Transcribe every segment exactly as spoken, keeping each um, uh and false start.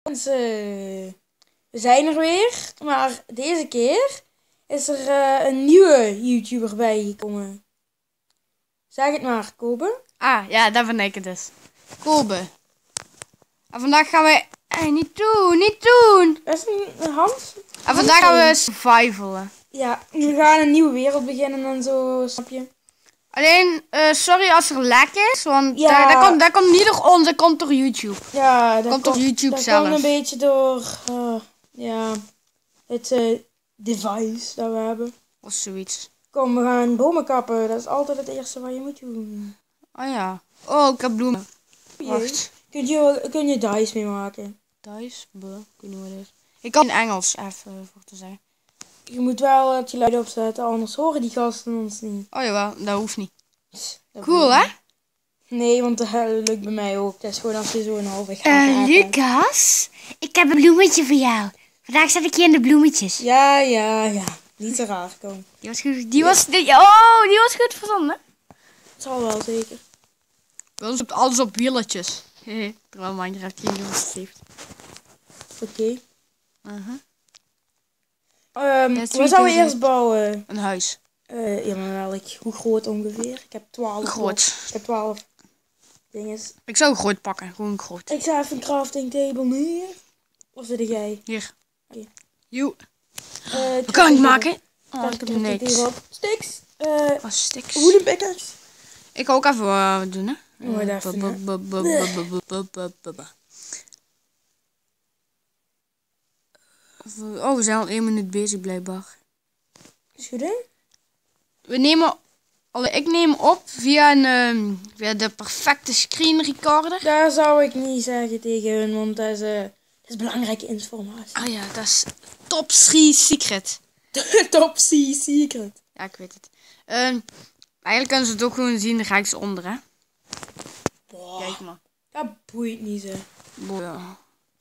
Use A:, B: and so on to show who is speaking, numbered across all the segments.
A: Mensen, we zijn er weer, maar deze keer is er uh, een nieuwe YouTuber bijgekomen. Zeg het maar, Kobe.
B: Ah, ja, dat ben ik het dus. Kobe. En vandaag gaan we... Hey, niet doen, niet doen!
A: Dat is een, een hand.
B: En vandaag gaan we survivalen.
A: Ja, we gaan een nieuwe wereld beginnen en zo, snap je?
B: Alleen, uh, sorry als er lek is, want
A: Ja.
B: dat, dat, komt, dat komt niet door ons, dat komt door YouTube.
A: Ja, dat
B: komt door YouTube
A: dat
B: zelf.
A: komt een beetje door uh, ja, het uh, device dat we hebben.
B: Of zoiets.
A: Kom, we gaan bomen kappen. Dat is altijd het eerste wat je moet doen.
B: Oh ja. Oh, ik heb bloemen. Wacht.
A: Kun je, kun je dice mee maken?
B: Dice? Buh, ik weet niet wat het is. Ik kan in Engels, even voor te zeggen.
A: Je moet wel het geluid opzetten, anders horen die gasten ons niet.
B: Oh jawel, dat hoeft niet.
A: Dat
B: cool, hè?
A: Nee, want dat lukt bij mij ook. Dat is gewoon als je zo een halve gaat
C: Uh, Lucas, ik heb een bloemetje voor jou. Vandaag zet ik je in de bloemetjes.
A: Ja, ja, ja. Niet zo raar komen.
B: Die was goed. Die was, die, oh, die was goed verzonnen.
A: Het zal wel zeker.
B: Bij ons op alles op wieletjes. Terwijl Minecraft geen wieltjes heeft.
A: Oké. Okay.
B: Uh-huh.
A: Um, wat zouden we eerst bouwen?
B: Een huis.
A: Uh, ja, maar welk? Hoe groot ongeveer? Ik heb twaalf.
B: Groot.
A: Ik heb twaalf dinges.
B: Ik zou groot pakken. Gewoon groot.
A: Ik zou even een crafting table neer. Of zit jij?
B: Hier.
A: Okay.
B: Joe.
A: Uh,
B: we kunnen het maken.
A: Oh,
B: ik heb niks.
A: Sticks. Uh,
B: oh, sticks.
A: Wooden pickers.
B: Ik ga ook even uh, doen, hè.
A: Oh, uh,
B: oh, we zijn al één minuut bezig, blijkbaar.
A: Is goed, hè?
B: We nemen... Ik neem op via, een, uh, via de perfecte screen recorder.
A: Daar zou ik niet zeggen tegen hun, want dat is, uh, dat is belangrijke informatie.
B: Ah ja, dat is top drie secret.
A: Top drie secret.
B: Ja, ik weet het. Uh, eigenlijk kunnen ze het ook gewoon zien rechtsonder, hè.
A: Boah,
B: kijk maar.
A: Dat boeit niet, zo.
B: Boah.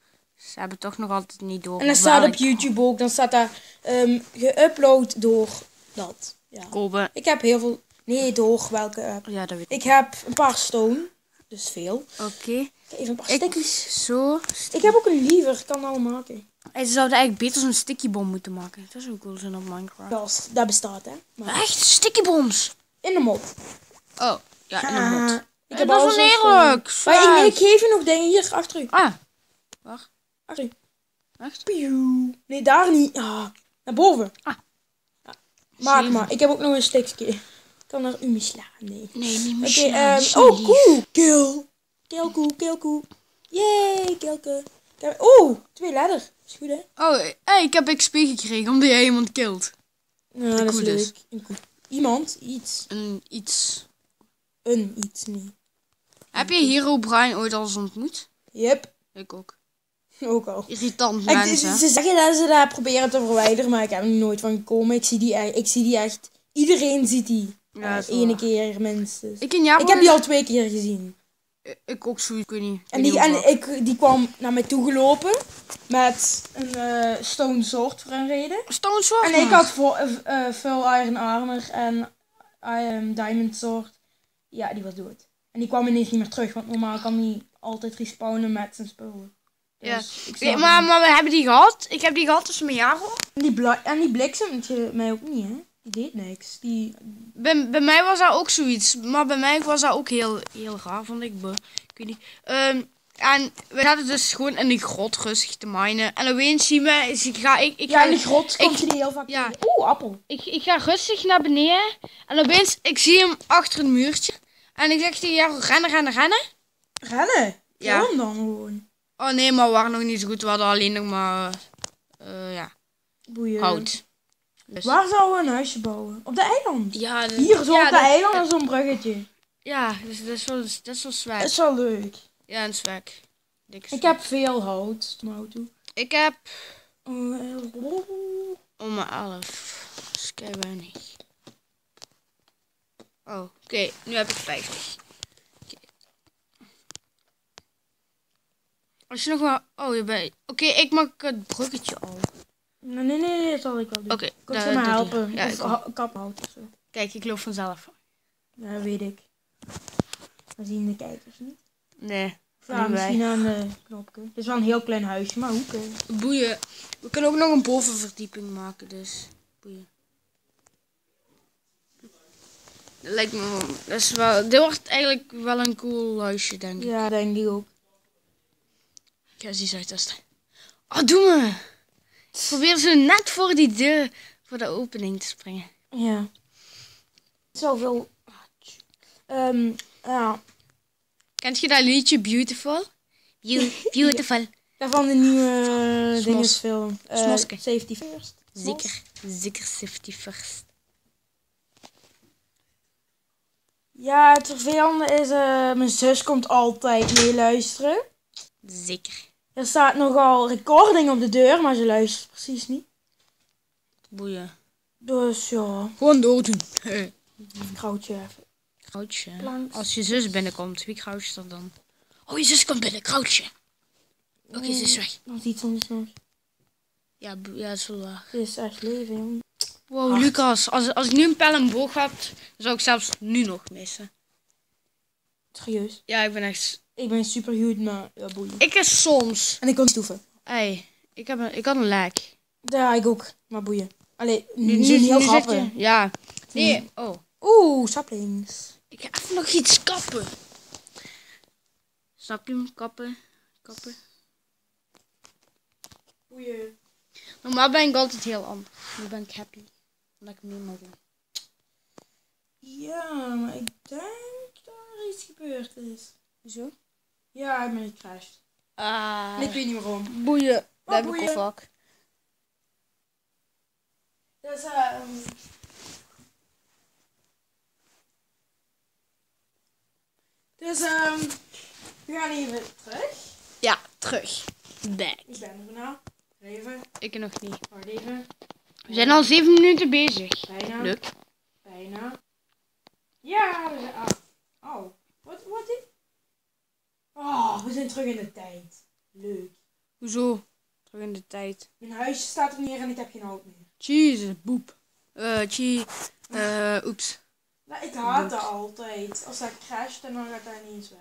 B: Ze hebben toch nog altijd niet door.
A: En dat staat op YouTube ook. Dan staat daar um, geüpload door dat. Ja.
B: Kobe.
A: Ik heb heel veel... Nee, door welke app?
B: Ja, dat weet ik.
A: Ik heb een paar stone. Dus veel.
B: Oké. Okay.
A: Even een paar
B: ik,
A: stickies.
B: Zo.
A: Ik heb ook een lever. Ik kan dat al maken.
B: Ze zouden eigenlijk beter zo'n stickybom moeten maken. Dat zou ook cool zijn op Minecraft.
A: Dat, dat bestaat, hè. Maar...
B: Echt? Stickybombs?
A: In de mod.
B: Oh. Ja, in de mod.
A: Ah, ik
B: heb dat is oneerlijk.
A: Maar ik, ik geef je nog dingen hier achter u.
B: Ah. Wacht.
A: Achter u.
B: Echt?
A: Nee, daar niet. Ah, naar boven.
B: Ah.
A: Ja. Maak Zeven. Maar. Ik heb ook nog een stickje. Ik kan er u mee slaan. Nee.
B: Nee, niet meer
A: okay,
B: slaan.
A: Um, oh, cool. Kill. Kill koe, kill koe. Yay, kilke. Oeh, twee ladder. Is goed, hè?
B: Oh, hey, ik heb X P gekregen omdat jij iemand killt.
A: Ja, dat is leuk. Een koe. Iemand, iets.
B: Een iets.
A: Een iets, niet.
B: Heb je Herobrine ooit al eens ontmoet?
A: Yep.
B: Ik ook.
A: Ook al.
B: Irritant
A: ik,
B: mensen.
A: Ze zeggen dat ze dat proberen te verwijderen, maar ik heb er nooit van gekomen. Ik zie die, ik zie die echt... Iedereen ziet die. Ja, uh, ene keer minstens.
B: Ik, in Japan...
A: ik heb die al twee keer gezien.
B: Ik ook zoiets, ik weet niet.
A: En, die, en ik, die kwam naar mij toe gelopen met een uh, stone sword voor een reden.
B: Stone sword?
A: En ik had voor, uh, uh, full iron armor en um, diamond sword. Ja, die was dood. En die kwam ineens niet meer terug, want normaal kan die altijd respawnen met zijn spullen. Dus
B: ja,
A: ik
B: nee, maar, maar we hebben die gehad. Ik heb die gehad tussen mijn jaren.
A: En die, en die bliksemt mij ook niet, hè? Die deed niks. Die...
B: Bij, bij mij was dat ook zoiets. Maar bij mij was dat ook heel, heel raar, vond ik. Be, ik weet niet. Um, en we zaten dus gewoon in die grot rustig te minen. En opeens zien we... Ik ga, ik, ik
A: ja,
B: ga,
A: in die grot
B: ik,
A: komt je die heel vaak
B: ja,
A: Oeh, appel.
B: Ik, ik ga rustig naar beneden. En opeens, ik zie hem achter een muurtje. En ik zeg tegen jou, rennen, rennen, rennen.
A: Rennen?
B: Ja.
A: Waarom dan gewoon?
B: Oh nee, maar we waren nog niet zo goed. We hadden alleen nog maar... Uh, ja.
A: Boeien.
B: Hout.
A: Dus. Waar zouden we een huisje bouwen? Op de eiland?
B: Ja, de,
A: hier zo
B: ja,
A: op de, de eiland en zo'n bruggetje.
B: Ja, dus dat is wel, dat is wel zwak.
A: Dat is wel leuk.
B: Ja, een zwak.
A: Ik heb veel hout. Hout toe.
B: Ik heb...
A: Uh,
B: om mijn elf. Dat is kei weinig. Oh, oké. Okay. Nu heb ik vijftig. Okay. Als je nog wel... Oh, je bent... Oké, okay, ik maak het bruggetje al.
A: Nee, nee, nee, dat zal ik wel doen.
B: Oké.
A: Okay, kun je me helpen?
B: Ja,
A: of ik kaphout of zo.
B: Kijk, ik loop vanzelf.
A: Ja, weet ik. Dat zien de kijkers niet.
B: Nee.
A: Ja,
B: nu
A: misschien
B: wij.
A: aan de knopje. Het is wel een heel klein huisje, maar hoe kun
B: Boeien. We kunnen ook nog een bovenverdieping maken, dus boeien. Dat lijkt me wel, dat is wel, dit wordt eigenlijk wel een cool huisje, denk ik.
A: Ja, denk ik ook.
B: Ik ga eens iets uittesten. Oh, doe me! Ik probeer zo net voor die deur, voor de opening te springen.
A: Ja. Zoveel. Ehm ja.
B: Kent je dat liedje Beautiful?
C: Beau- Beautiful.
A: Daarvan de nieuwe
B: Smos.
A: dingesfilm. Uh,
B: Smoske.
A: Safety First.
B: Zeker, zeker safety first.
A: Ja, het vervelende is, eh mijn zus komt altijd meeluisteren.
B: Zeker.
A: Er staat nogal recording op de deur, maar ze luistert precies niet.
B: Boeien.
A: Dus ja,
B: Gewoon doordoen.
A: krautje even.
B: Krautje.
A: Planks.
B: Als je zus binnenkomt, wie krautje er dan? Oh, je zus komt binnen, krautje. Oké, ze is weg.
A: Nog iets anders nog.
B: Ja, bo- ja, dat is wel waar.
A: Het is echt leven, jongen.
B: Wow,
A: Hard.
B: Lucas, als, als ik nu een pijl en boog had, dan zou ik zelfs nu nog missen.
A: Serieus.
B: Ja, ik ben echt...
A: Ik ben super goed, maar ja, boeien.
B: Ik is soms...
A: En ik kon stoeven.
B: Hey, ik, heb een, ik had een lek.
A: Ja, ik ook. Maar boeien. Allee, nu,
B: Nu,
A: nu,
B: nu,
A: heel
B: nu zit
A: grappig.
B: je... Ja. Nee, oh.
A: Oeh, saplings.
B: Ik ga even nog iets kappen. Snap je hem? Kappen. Kappen.
A: Boeien.
B: Normaal ben ik altijd heel anders. Nu ben ik happy. Omdat ik hem niet mag doen.
A: Ja, maar ik denk dat er iets gebeurd is.
B: Zo?
A: Ja, ik ben gecrashed.
B: Ah.
A: En ik weet niet waarom.
B: Boeien.
A: Oh,
B: Dat heb ik
A: boeien.
B: al vaak.
A: Dus, ehm dus, ehm we gaan even terug.
B: Ja, terug. Back.
A: Ik ben er bijna. Even.
B: Ik nog niet.
A: Wacht even.
B: We zijn al zeven minuten bezig.
A: Bijna.
B: Leuk.
A: Bijna. Ja, we zijn af. Oh, wat, wat dit? Oh, we zijn terug in de tijd. Leuk.
B: Hoezo? Terug in de tijd.
A: Mijn huisje staat er neer en ik heb geen auto meer.
B: Jezus, boep. Eh, chie. Eh, oeps.
A: Nou, ik haat dat altijd. Als dat crasht en dan gaat dat niet eens weg.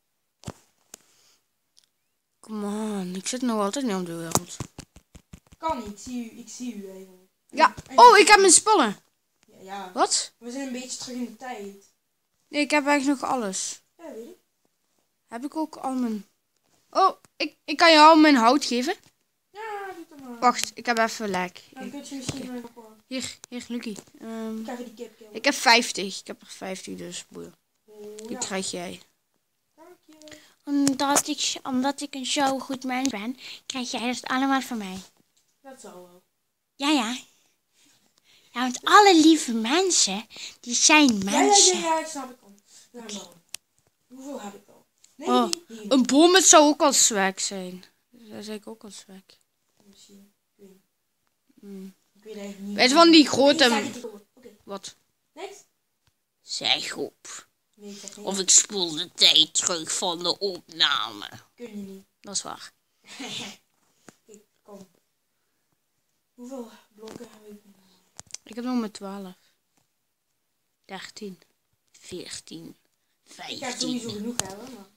B: Come on, ik zit nog altijd niet op de wereld.
A: Kan niet, ik zie u, ik zie u eigenlijk.
B: Ja.
A: En-
B: Oh, ik heb mijn spullen.
A: Ja, ja,
B: Wat?
A: we zijn een beetje terug in de tijd.
B: Nee, ik heb eigenlijk nog alles.
A: Ja, weet ik.
B: Heb ik ook al mijn... Oh, ik, ik kan jou mijn hout geven.
A: Ja, doe het maar.
B: Wacht, ik heb even lek.
A: Dan kun je misschien nog wel.
B: Hier, hier, Lucky. Ehm,
A: Ik ga even die kip killen.
B: ik heb vijftig. Ik heb er vijftig, dus boeien.
A: Oh,
B: Die
A: ja,
B: krijg jij.
A: dank je.
C: Omdat ik, omdat ik een zo goed mens ben, krijg jij dat allemaal van mij.
A: Dat zal wel.
C: Ja, ja. Ja, want alle lieve mensen, die zijn
A: Ja, ja,
C: mensen.
A: ja, ja, ik snap het al. We hebben al. Hoeveel heb ik al? Nee,
B: Oh,
A: niet. Hier.
B: een boom, het zou ook al swag zijn. Dat zeg ik ook al swag.
A: Misschien. Ik weet niet.
B: Hmm.
A: Ik weet eigenlijk niet.
B: Weet je van die
A: Ik
B: grote...
A: zeg het gewoon. Oké,
B: Wat?
A: next.
B: Zeg op.
A: Nee, ik zeg niet.
B: Of ik spoel de tijd terug van de opname.
A: Kun je niet.
B: Dat is waar.
A: Ik kom. Hoeveel blokken heb ik?
B: Ik heb nog maar twaalf. dertien. veertien.
A: Ik ga sowieso
B: vijftien.
A: genoeg hebben, maar...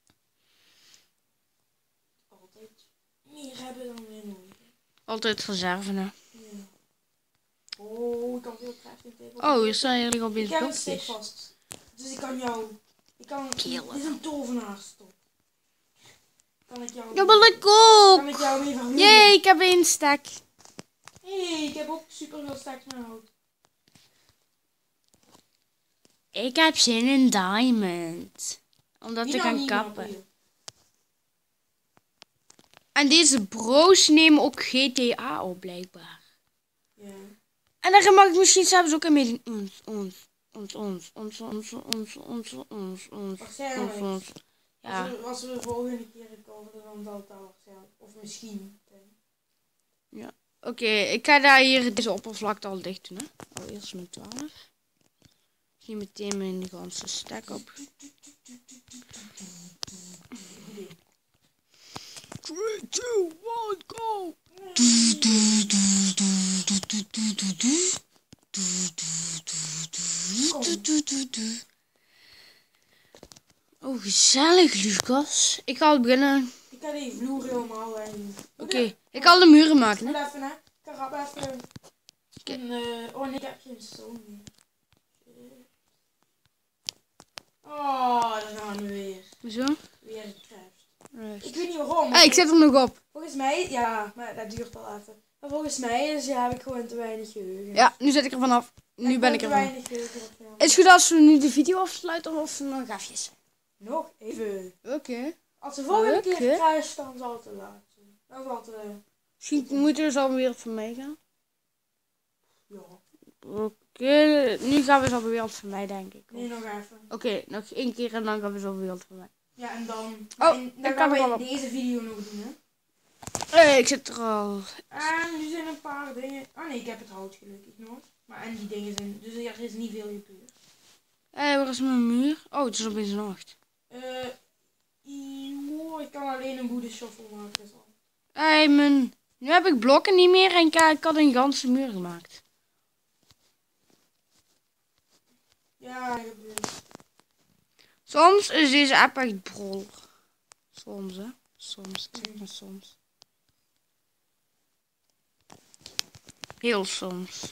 A: Altijd meer hebben dan weer nooit.
B: Altijd reserve, hè.
A: Ja. Oh, ik kan veel crafting table.
B: Oh, hier staan jullie al
A: Ik
B: bezig
A: heb een
B: blokjes.
A: stick vast. Dus ik kan jou... Ik kan...
B: Killen.
A: Dit is een tovenaarstop. Kan ik jou...
B: Ja, maar ik ook.
A: Kan ik jou mee verhuren?
B: Jee, ik heb één stack.
A: Hé, ik heb ook super veel stacks met hout.
C: Ik heb zin in diamond.
B: Omdat
A: Wie
B: ik
A: nou
B: kan
A: niet, maar
B: kappen.
A: boeien.
B: En deze bro's nemen ook G T A op, blijkbaar.
A: Ja.
B: En daar mag ik misschien zelfs ook aan meedoen. Ons, ons, ons, ons, ons, ons, ons, ons, ons, ons,
A: Waarschijnlijk.
B: ons. Ja.
A: Als, we, als we de volgende keer komen, dan zal het al waarschijnlijk. Of misschien.
B: Oké, ik ga daar hier deze oppervlakte al dicht doen, hè. Al eerst mijn twaalf. Hier meteen mijn ganse stack op. three, two, one, go!
A: Kom.
B: Oh, gezellig, Lucas. Ik ga al beginnen.
A: Ik ga die vloer helemaal heen.
B: Oké, okay. Ik ga al de muren maken.
A: Moet
B: Hè?
A: even, hè. Ik ga rap even...
B: Okay.
A: Een, uh, oh nee, ik heb geen stoom meer. Oh, daar gaan we weer.
B: Zo?
A: Weer een crash.
B: Right.
A: Ik weet niet waarom.
B: Hey, ik zet er nog op.
A: Volgens mij, ja, maar dat duurt wel even. Maar volgens mij is, ja, heb ik gewoon te weinig geheugen.
B: Ja, nu zet ik er vanaf. Nu
A: ik
B: ben ik er
A: te
B: van.
A: weinig geheugen op, ja.
B: Is het goed als we nu de video afsluiten of nog even?
A: Nog even.
B: Oké. Okay.
A: Als de volgende
B: Okay.
A: keer crash, dan zal het te laat zijn. Dan zal het te...
B: Misschien moeten we zo weer van mij gaan.
A: Ja.
B: Oké, okay. Nu gaan we zo weer van mij, denk ik.
A: Nee, nog even.
B: Oké, okay, nog één keer en dan gaan we zo weer van mij.
A: Ja, en dan...
B: Oh,
A: en, dan
B: dan
A: gaan
B: kan
A: we
B: we
A: deze video nog doen, hè.
B: Hey, ik zit er al.
A: En nu zijn een paar dingen... Oh nee, ik heb het hout gelukkig nog. Maar en die dingen zijn... Dus er is niet veel gebeurd.
B: Hé, hey, waar is mijn muur? Oh, het is opeens nacht.
A: Eh... Uh, ik kan alleen een goede shuffle maken. Dus al.
B: Hé, hey, mijn... Nu heb ik blokken niet meer en ik had een ganse muur gemaakt.
A: Ja, dat gebeurt.
B: Soms is deze app echt brol. Soms, hè. Soms, ik zeg maar soms. Heel soms.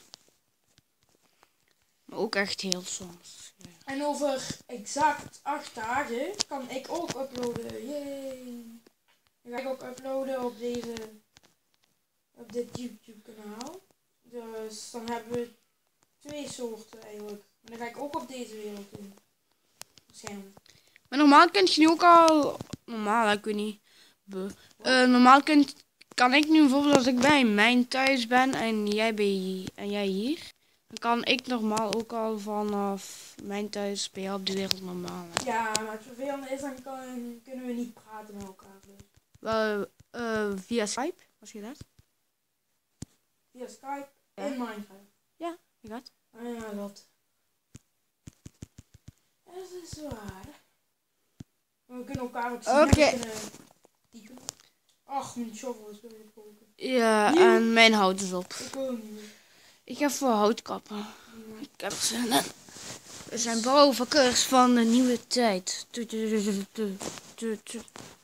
B: Maar ook echt heel soms. Ja.
A: En over exact acht dagen kan ik ook uploaden. Yay! Dan ga ik ook uploaden op deze... Op dit YouTube kanaal. Dus dan hebben we twee soorten eigenlijk. En dan ga ik ook op deze wereld doen. Waarschijnlijk.
B: Maar normaal kun je nu ook al... Normaal, ik weet niet. Uh, normaal kunt, kan ik nu bijvoorbeeld als ik bij mijn thuis ben en jij, bij, en jij hier. Dan kan ik normaal ook al vanaf mijn thuis bij jou op de wereld normaal. Hè.
A: Ja, maar het vervelende is dan kan, kunnen we niet praten met elkaar. Dus.
B: Wel, uh, via Skype, was je dat?
A: Via Skype
B: Ja.
A: in Minecraft.
B: Ja, je gaat.
A: Ah ja, dat. Dat is waar. We kunnen elkaar ook zien.
B: Oké.
A: Okay. Typen. Ach, mijn shovel is weer gebroken.
B: Ja,
A: Nieuw.
B: en mijn hout is op.
A: Ik ook niet.
B: Ik ga voor hout kappen. Ja. Ik heb er zin in. We zijn bouwvakkers van de nieuwe tijd. Tu, tu, tu, tu, tu, tu.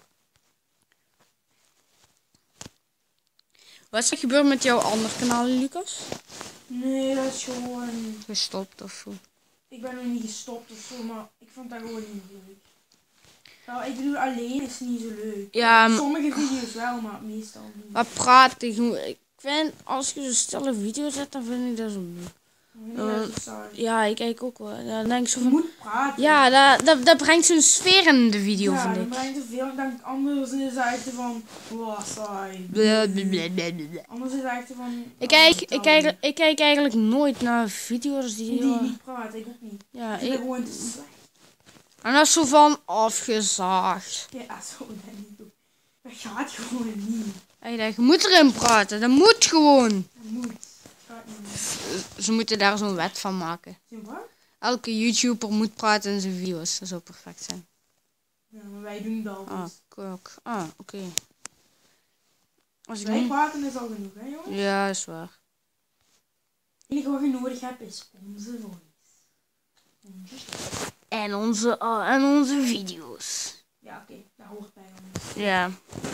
B: Wat is er gebeurd met jouw ander kanaal, Lucas?
A: Nee, dat is gewoon...
B: Gestopt of zo?
A: Ik ben nog niet gestopt of zo, maar ik vond dat gewoon niet leuk. Nou, ik bedoel, alleen is niet zo leuk.
B: Ja, maar...
A: Sommige video's wel, maar meestal niet.
B: Maar praten, ik vind, als je zo'n stille video zet, dan vind ik dat zo...
A: Nee, dat is saai.
B: Ja, ik kijk ook wel. Dan denk ik zo
A: Je
B: van...
A: moet praten.
B: Ja, dat, dat, dat brengt zo'n sfeer in de video,
A: ja,
B: vind
A: dan
B: ik.
A: brengt er veel. Ik denk anders is het echt van, wow, saai.
B: Blablabla.
A: Anders is het echt van...
B: Ik kijk,
A: oh,
B: ik, kijk, ik kijk eigenlijk nooit naar video's die...
A: Die niet praten, ik ook niet.
B: Ja,
A: Ik ben
B: ik,
A: gewoon te slecht.
B: en dat is zo van afgezaagd.
A: Ja, zo dat niet doen. Dat gaat gewoon niet.
B: En je denkt, je moet erin praten, dat moet gewoon.
A: Dat moet. Dat gaat niet.
B: Ze moeten daar zo'n wet van maken.
A: Zie je wat?
B: Elke YouTuber moet praten in zijn video's, dat zou perfect zijn.
A: Ja, maar wij doen dat
B: Ah,
A: dus.
B: kijk. Ah, oké. Okay. Als ik
A: Wij
B: niet...
A: praten is al genoeg, hè jongens?
B: Ja, is waar.
A: Het enige wat je nodig hebt is onze voice. Onze stem.
B: En onze, oh, en onze video's.
A: Ja, oké. Okay. Dat hoort bij ons.
B: Ja.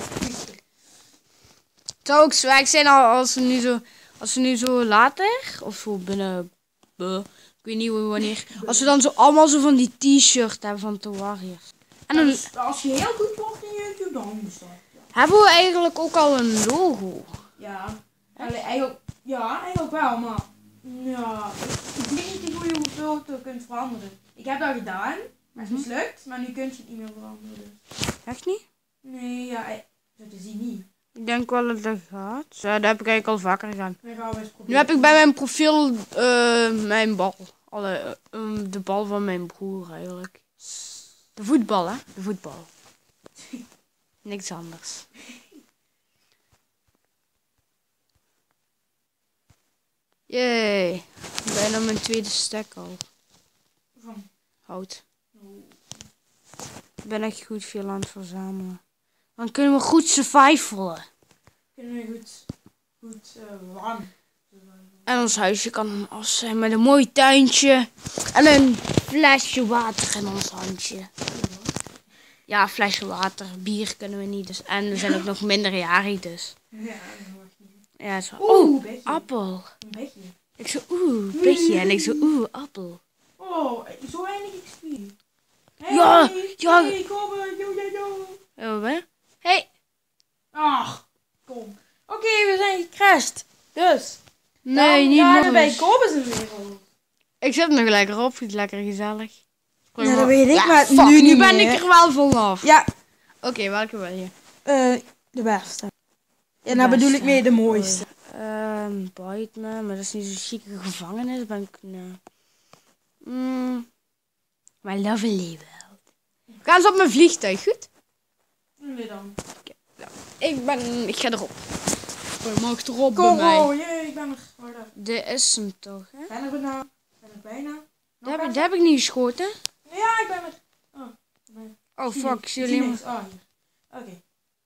B: Het zou ook zwak zijn als we nu zo, als we nu zo later, of zo binnen, uh, ik weet niet wanneer, als we dan zo allemaal zo van die t-shirt hebben van The Warriors. En dan
A: Dus als je heel goed wordt in YouTube, dan is dat. Ja.
B: hebben we eigenlijk ook al een logo.
A: Ja. Allee, eigenlijk, ja, eigenlijk wel, maar ja, ik weet niet hoe je hoeveel je kunt veranderen. Ik heb dat gedaan, maar het is mislukt, maar nu kun je het niet meer veranderen. Dus.
B: Echt niet?
A: Nee, ja, eh, dat is hier niet.
B: Ik denk wel dat dat gaat. Ja, dat heb ik eigenlijk al vaker gedaan.
A: Dan gaan we eens proberen.
B: Nu heb ik bij mijn profiel uh, mijn bal. Alle, uh, de bal van mijn broer eigenlijk. De voetbal, hè? De voetbal. Niks anders. Jee. Bijna mijn tweede stek al.
A: Van.
B: Hout.
A: Oh.
B: Ik ben echt goed veel aan het verzamelen. Dan kunnen we goed survivalen.
A: Kunnen we goed, goed uh, warm.
B: En ons huisje kan dan af zijn met een mooi tuintje. En een flesje water in ons handje. Ja, flesje water, bier kunnen we niet. Dus, en we zijn ook nog minderjarig dus.
A: Ja, dat mag niet.
B: Ja, zo.
A: Oeh,
B: Oh,
A: beetje.
B: appel.
A: Een beetje.
B: Ik zo, oeh, beetje. En ik zo, oeh, appel.
A: Oh, zo weinig X P. Hey,
B: Ja, ja.
A: Hey, kom, eh, yo, yo, yo.
B: Ja, wat ben je? Hey.
A: Ach, kom. Oké, we zijn gecrashed. Dus.
B: Nee,
A: dan
B: niet
A: gaan
B: nog
A: we bij
B: eens.
A: Kobus een wereld.
B: Ik zet hem nog lekker op, vind het lekker gezellig.
A: Ja, dat weet ik,
B: Ja,
A: maar
B: fuck,
A: nu
B: nu
A: niet
B: ben
A: meer.
B: ik er wel vanaf.
A: Ja,
B: Oké, welke wil je?
A: eh, de beste. En daar bedoel ik mee de mooiste.
B: Ehm, Bite me, maar dat is niet zo'n chique gevangenis. Ben ik, nee. Mm, my lovely world. We gaan eens op mijn vliegtuig, goed?
A: Nee dan.
B: Ik ben, ik ga erop. Je mag erop bij
A: Kom,
B: mij.
A: oh, jee, ik ben er. Wacht even.
B: Dit is hem toch, hè?
A: Ben er bijna. Ben er bijna. Nog
B: Dat heb, ik-
A: even.
B: dat heb ik niet geschoten.
A: Ja, ik ben er. Oh, nee.
B: Oh,
A: zie
B: fuck.
A: niks.
B: Ik zie
A: Ik zie
B: alleen
A: niks.
B: maar...
A: Oh, hier. Oké.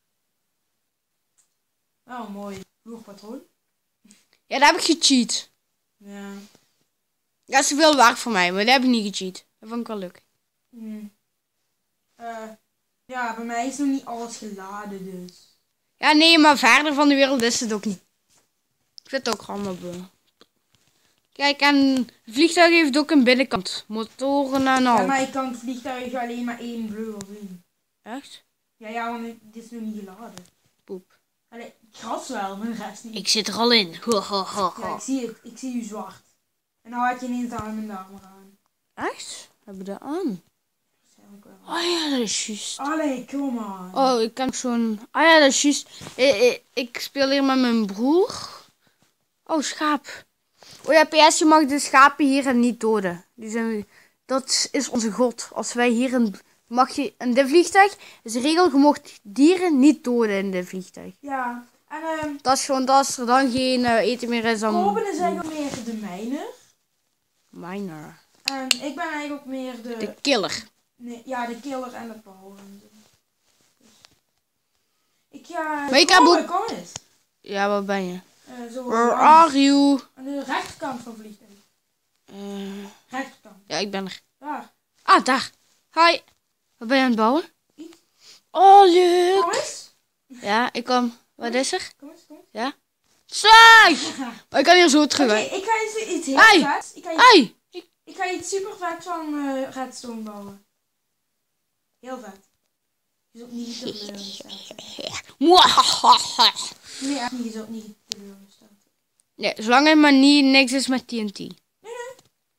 A: Oh, mooi. Vloerpatroon.
B: Ja, dat heb ik gecheat.
A: Ja.
B: Dat is te veel werk voor mij, maar dat heb ik niet gecheat. Dat vond ik wel leuk.
A: Hm. Eh, ja, bij mij is nog niet alles geladen, dus.
B: Ja, nee, maar verder van de wereld is het ook niet. Ik vind het ook allemaal beu. Kijk, en het vliegtuig heeft ook een binnenkant. Motoren en al.
A: Ja, maar ik kan het vliegtuig alleen maar één vleugel zien.
B: Echt?
A: Ja, ja, want het- dit is nog niet geladen.
B: Poep.
A: Allee, gras wel, maar de rest niet.
B: Ik zit er al in. Ho, ho, ho,
A: Ja,
B: ho.
A: ik zie, ik zie u zwart. En nou had je ineens de arm en de armen aan.
B: Echt? Hebben we dat aan?
A: Waarschijnlijk wel.
B: Oh ja, dat is juist.
A: Allee, kom on.
B: Oh, ik kan zo'n... Ah ja, dat is juist. Ik, ik, ik speel hier met mijn broer. Oh, schaap. Oh ja, P S, je mag de schapen hier niet doden. Die zijn... Dat is onze god. Als wij hier een... Mag je... In dit vliegtuig is de regel, je mocht dieren niet doden in dit vliegtuig.
A: Ja, en ehm
B: Dat is gewoon, dat als er dan geen eh, eten meer is, dan...
A: Kopen is eigenlijk meer de mijner.
B: Miner.
A: En ik ben eigenlijk ook meer de...
B: De killer.
A: Nee, ja, de killer en de power. en zo. Dus. Ik ga...
B: Maar ik
A: kom,
B: heb ook-
A: kom eens.
B: Ja, waar ben je?
A: Eh, zo
B: Where
A: langs.
B: are you?
A: Aan de rechterkant van het vliegtuig.
B: Eh,
A: Rechterkant.
B: ja, ik ben er.
A: Daar.
B: Ah, daar. Hi. Wat ben je aan het bouwen?
A: Iets.
B: Oh, leuk.
A: Kom eens.
B: Ja, ik kom. Wat is er?
A: Kom eens, kom eens.
B: Ja? Zeg! Maar ik kan hier zo terug.
A: Oké,
B: hè.
A: ik ga iets, iets heel
B: Hey.
A: vets. Ik ga iets,
B: Hey!
A: ik ga iets super vet van eh redstone bouwen. Heel vet. Je zult niet teleurgesteld zijn.
B: Mwahaha.
A: Nee, echt niet. Je zult niet teleurgesteld zijn.
B: Nee, zolang het maar niet niks is met T N T.
A: Nee, nee.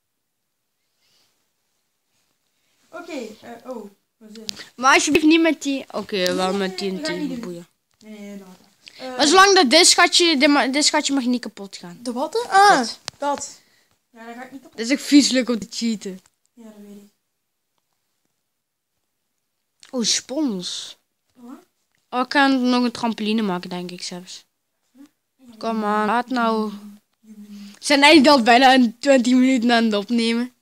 A: Oké, eh, oh. Wat is dit?
B: Maar alsjeblieft niet met die... Oké, wel met
A: nee, nee, dat ga ik niet
B: T N T.
A: doen.
B: Boeien.
A: Nee, nee, laat maar. Eh,
B: Maar zolang dat dit schatje... Dit, ma- dit schatje mag niet kapot gaan.
A: De wat? Ah,
B: Dat.
A: dat. Ja, dat ga ik niet op.
B: Dat is ook vieselijk om te cheaten.
A: Ja, dat weet ik.
B: Oh, spons.
A: Wat?
B: Oh, ik kan nog een trampoline maken, denk ik zelfs. Kom aan, laat nou. We zijn eigenlijk al bijna een twintig minuten aan het opnemen.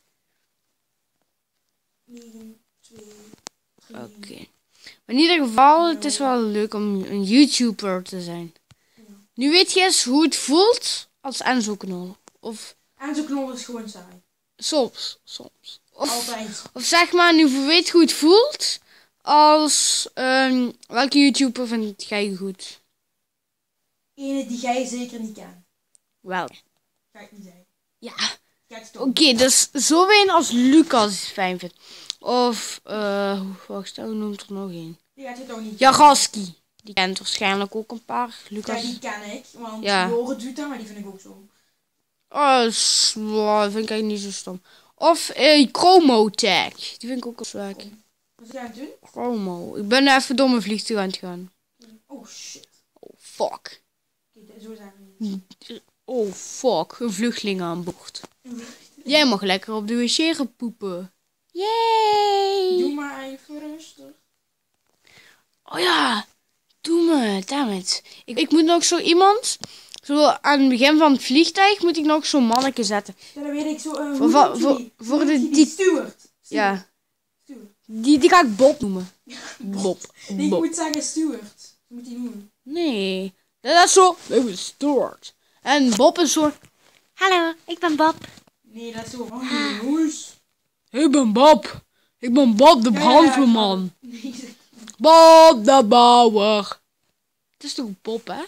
A: negen, twee, drie.
B: Oké. Maar in ieder geval, het is wel leuk om een YouTuber te zijn. Nu weet je eens hoe het voelt als Enzo Knol. Of
A: En zo'n knol is gewoon saai.
B: soms, soms. Of,
A: Altijd.
B: of zeg maar, nu weet hoe het voelt als... ehm, welke YouTuber vind jij goed?
A: Ene die jij zeker niet kent.
B: Wel.
A: Ga ik niet zeggen.
B: Ja.
A: Kijk,
B: Oké,
A: stop.
B: dus zo een als Lucas fijn vindt. Of, eh, wacht, hoe noemt er nog een?
A: Die gaat je toch niet
B: Jagaski. Die kent waarschijnlijk ook een paar.
A: Ja,
B: Lucas.
A: die ken ik. Want
B: Ja.
A: Joren doet dat, maar die vind ik ook zo.
B: Oh, s- wow, dat vind ik eigenlijk niet zo stom. Of eh, Chromo Tag. Die vind ik ook wel zwak.
A: Wat ga je aan het doen?
B: Chromo. Ik ben even door mijn vliegtuig aan het gaan.
A: Oh shit.
B: Oh, fuck.
A: Kijk, zo zijn we niet.
B: Oh, fuck. Een vluchteling aan boord. Jij mag lekker op de wc gaan poepen. Yay!
A: Doe maar even rustig.
B: Oh ja, doe me, dammit. Ik, ik moet nog zo iemand, zo aan het begin van het vliegtuig, moet ik nog zo'n manneke zetten.
A: Ja, dan weet ik zo. Uh,
B: Voor- voor- voor- voor de
A: die
B: die-
A: Stuart. Stuart.
B: Ja,
A: Stuart.
B: die, die ga ik Bob noemen. Bob.
A: Nee, ik
B: Bob.
A: moet zeggen Stuart. Dat moet hij noemen.
B: Nee, dat is zo, dat is Stuart. En Bob is zo,
C: Hallo, ik ben Bob.
A: Nee, dat is zo. Oh, jongens.
B: ik ben Bob. Ik ben Bob de
A: Ja, ja, ja,
B: brandweerman.
A: Nee, zeg-
B: Bob de bouwer. Het is toch Bob, hè?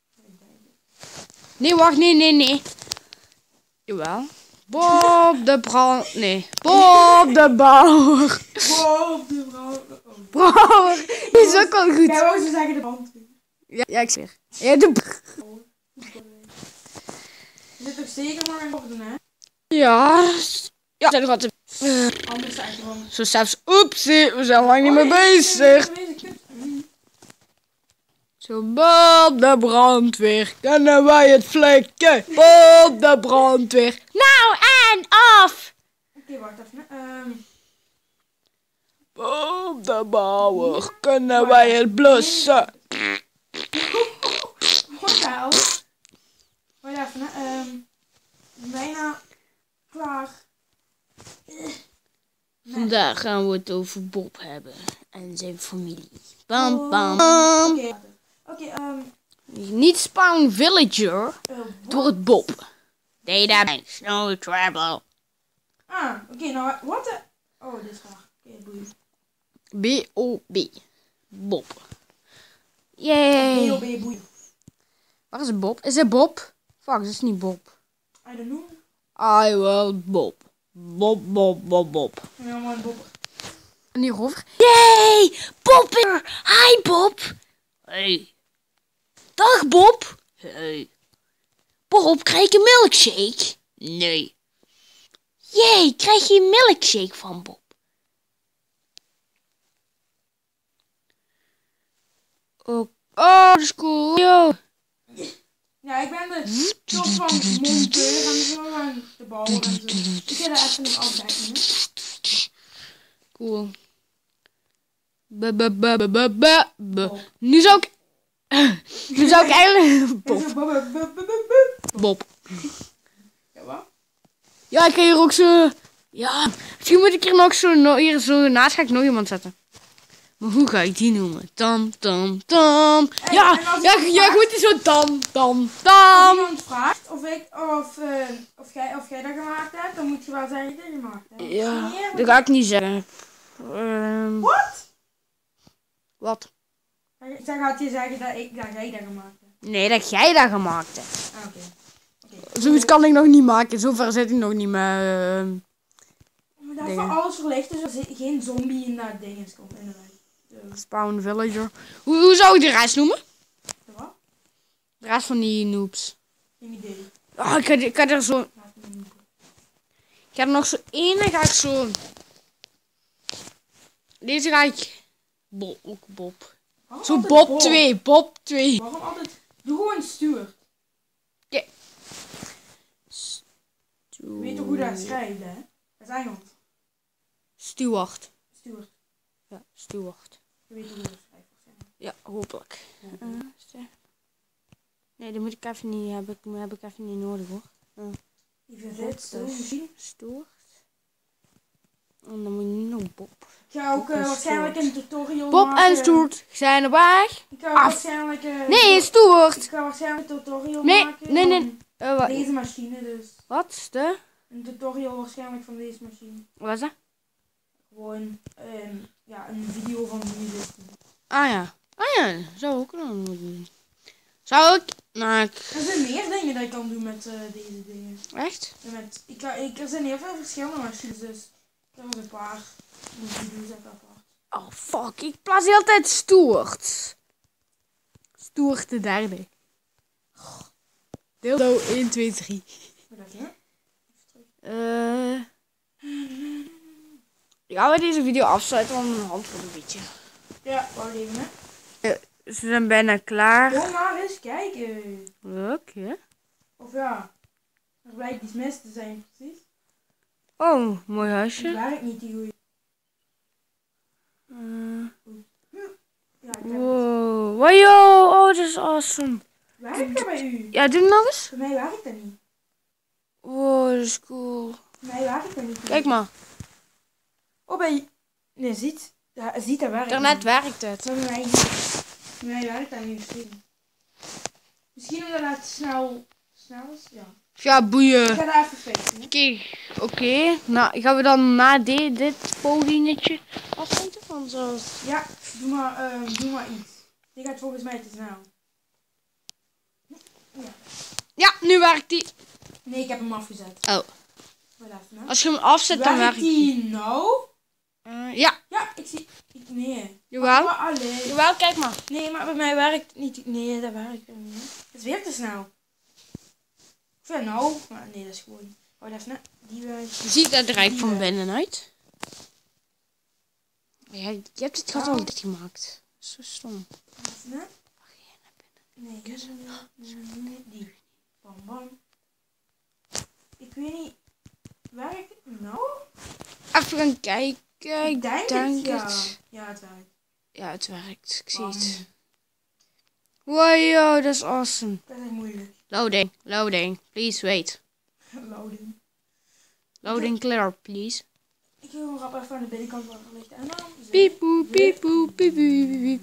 B: Nee, wacht, nee, nee, nee. Jawel. Bob de brand... Nee. Bob de bouwer.
A: Wow, de vrouw. Oh.
B: Brouwer. Die is ook al goed.
A: Jij wou zo zeggen de brandweer.
B: Ja, ja ik zweer. Ja, de...
A: Je zit toch zeker nog in orde, hè?
B: Ja. Ja, zijn er altijd...
A: Anders zeg je gewoon.
B: Zo zelfs... Oepsie, we zijn lang niet meer bezig. Zo, Bob de brandweer. Kunnen wij het flikken? Bob de brandweer.
C: Nou en af.
A: Oké, wacht even. Ehm
B: Bob de bouwer. Kunnen wij het blussen?
A: Wat wel? Wacht even, hè. Ehm bijna klaar.
B: Vandaag gaan we het over Bob hebben. En zijn familie. Bam,
A: Oh.
B: bam.
A: Oké, oké, ehm
B: Niet Spawn Villager.
A: eh, wat?
B: Door het Bob. Data Snow Trouble.
A: Ah, oké, nou, wat de... Oh, dit is graag. Oké, boeien.
B: B O B. Bob. Yay.
A: B O B, boeien.
B: Waar is Bob? Is het Bob? Fuck, dat is niet Bob.
A: I don't know.
B: I will Bob. Bob, Bob, Bob, Bob.
A: Ja, man, Bob.
B: En hierover?
C: Yay, Bob er. Hi Bob.
B: Hey.
C: Dag Bob.
B: Hey.
C: Bob, krijg je een milkshake?
B: Nee.
C: Jee, krijg je een milkshake van Bob?
B: Oh, oh, dat is cool. Yo.
A: Ja, ik ben de soort van monteur en zo en de bouwer en zo. Ik ga daar even nog afdekken, hè.
B: Cool. B -b -b -b -b -b -b. Nu zou ik... nu zou ik eigenlijk...
A: En zo,
B: Bob.
A: bub, bub, bub, bub, bub.
B: Bob.
A: Ja, wat?
B: Ja, ik kan hier ook zo... Ja, misschien moet ik hier nog zo... No hier zo naast ga ik nog iemand zetten. Maar hoe ga ik die noemen? Tam, tam, tam.
A: En-
B: Ja,
A: en als
B: ja,
A: iemand
B: ja, ik
A: vraagt-
B: moet die zo tam, tam,
A: Als
B: tam.
A: iemand vraagt of, ik, of, eh, of, jij, of jij dat gemaakt hebt, dan moet je wel zeggen dat je dat gemaakt hebt.
B: Ja,
A: Nee,
B: dat ga ik niet zeggen. Ehm,
A: Wat?
B: wat?
A: Dan gaat je zeggen dat, ik, dat jij dat gemaakt hebt.
B: Nee, dat jij dat gemaakt hebt.
A: Ah, oké. Oké.
B: Zoiets kan ik nog niet maken. Zover zit ik nog niet met... ehm,
A: Maar dat
B: dingen.
A: voor alles verlichten, zodat er geen zombie in dat ding is komt, inderdaad. Zo.
B: Spawn Villager. Hoe, hoe zou ik de rest noemen?
A: De wat?
B: De rest van die noobs.
A: Geen idee.
B: Oh, ik, ga, ik ga er zo...
A: Laat me niet.
B: Ik ga er nog zo één en ga ik zo... Deze ga ik... Bob, ook Bob.
A: Waarom
B: Zo
A: altijd
B: Bob twee, Bob twee.
A: Waarom altijd... Doe gewoon Stuart. Je weet toch hoe dat schrijft, hè? Dat is Engels.
B: Stuart.
A: Stuart.
B: Ja, Stuart.
A: Je weet toch hoe dat schrijft, waarschijnlijk.
B: Ja, hopelijk. Uh, ster- nee, dat moet ik even niet hebben. Dat heb ik even niet nodig hoor.
A: Even zit, zo misschien.
B: Stuart. En dan moet je nu nog Bob.
A: Ik ga ook
B: Bob en
A: eh, waarschijnlijk een tutorial
B: Bob
A: maken.
B: en Stuart zijn er weg.
A: Ik ga ook
B: Af.
A: waarschijnlijk... eh,
B: Nee,
A: Ik
B: Stuart.
A: ga waarschijnlijk een tutorial
B: Nee,
A: maken
B: nee, nee.
A: van
B: Uh, wa-
A: deze machine dus.
B: wat is de?
A: Een tutorial waarschijnlijk van deze machine.
B: Wat is dat?
A: Gewoon ehm, ja, een video van wie dit doen.
B: Ah ja. Ah ja, zou ook nog moeten. Zou ik... Nou, ik...
A: Er zijn meer dingen dat ik kan doen met eh, deze dingen.
B: Echt?
A: En met, ik, kan- ik, er zijn heel veel verschillende machines, dus ik heb er een paar video's uit apart.
B: Oh fuck, ik plaats de hele tijd Stuart. Stuart de derde. Dildo één, twee, drie.
A: Wat is dat?
B: Eh... Gaan we deze video afsluiten, want mijn hand wordt een beetje.
A: Ja, wacht even hè.
B: Ze zijn bijna klaar.
A: Kom maar eens kijken.
B: Oké.
A: Of ja, er blijkt iets mis te zijn, precies.
B: Oh, mooi
A: Het
B: huisje.
A: werkt niet die goeie.
B: Uh,
A: Ja, ik heb het.
B: wow. Wow, yo. Oh, dat is awesome.
A: Werkt dat bij u?
B: Ja, doe het nog eens.
A: Bij mij werkt dat niet.
B: Wow, dat is cool.
A: Bij mij werkt dat niet.
B: Kijk maar.
A: Oh, bij... Nee, ziet. Ja, ziet dat werkt
B: Daarnet
A: niet.
B: werkt het.
A: Maar bij mij niet. Bij mij werkt dat niet misschien. Misschien omdat het snel... Snel is? Ja.
B: Ja,
A: Ik
B: boeien.
A: ga daar even fixen. hè.
B: Oké, oké. Nou, gaan we dan na de, dit podiumetje afsluiten? Van zo.
A: Ja, doe maar, ehm, doe maar iets. Die gaat volgens mij te snel.
B: Ja, nu werkt die.
A: Nee, ik heb hem afgezet.
B: Oh.
A: Wacht even, hè.
B: Als je hem afzet, dan
A: Werkt
B: werkt die.
A: die nou?
B: Eh, ja,
A: Ja, ik zie... ik- Nee.
B: jawel.
A: Maar alleen.
B: Jawel, kijk maar.
A: Nee, maar bij mij werkt het niet. Nee, dat werkt niet. Het is weer te snel. Ik vind nou... Maar nee, dat is gewoon... Oh, dat is net... Die werkt.
B: Je ziet dat rijk
A: Die
B: van
A: werkt.
B: binnenuit. Ja, je hebt het gat al dichtgemaakt. Zo stom.
A: Dat is net... Nee, nee, nee, nee, nee, die. Bam, bam. Ik weet niet... Werkt het nou?
B: Even gaan kijken.
A: Ik denk,
B: denk
A: het, ja.
B: het.
A: Ja, het werkt.
B: Ja, het werkt. Ik zie
A: Bam.
B: het. Wow, dat is awesome.
A: Dat is echt moeilijk.
B: Loading, loading. Please wait.
A: Loading.
B: Loading clear, please.
A: Ik wil een rap even aan de binnenkant van het licht. En dan...
B: Piep, poep, piep, poep, piep, piep, piep.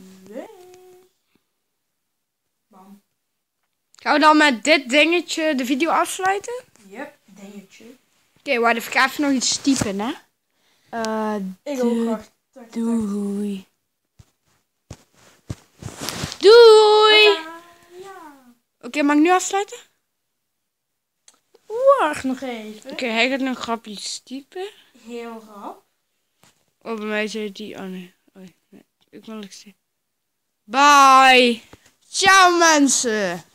A: Bam.
B: Gaan we dan met dit dingetje de video afsluiten?
A: Yep, dingetje.
B: Oké, wacht even. Ik ga even nog iets typen, hè. Eh,
A: Ik ook graag. Tak, tak, tak.
B: doei. Doei!
A: Ja.
B: Oké, mag ik nu afsluiten?
A: Wacht nog even.
B: Oké, hij gaat nog grapjes typen.
A: Heel rap.
B: Oh, bij mij zei die... Oh nee. Oh, nee. Ik wil niks zien. Bye! Ciao mensen!